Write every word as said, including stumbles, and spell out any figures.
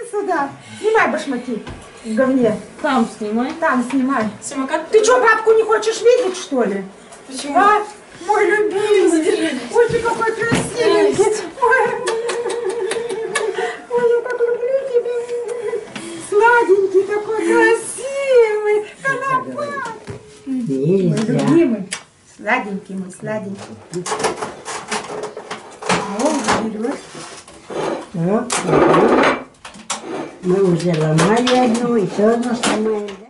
сюда. Снимай башмаки в говне. Там снимай. Там снимай. Сима, как ты что, бабку не хочешь видеть, что ли? Почему? А? Мой любимый. Ой, ты какой красивенький. Ой. Ой, я так люблю тебя. Сладенький такой, красивый. Конопатый. Мой любимый. Сладенький мой, сладенький. О, берешь. Вот. Мы уже ломали одну, еще одну сломаем.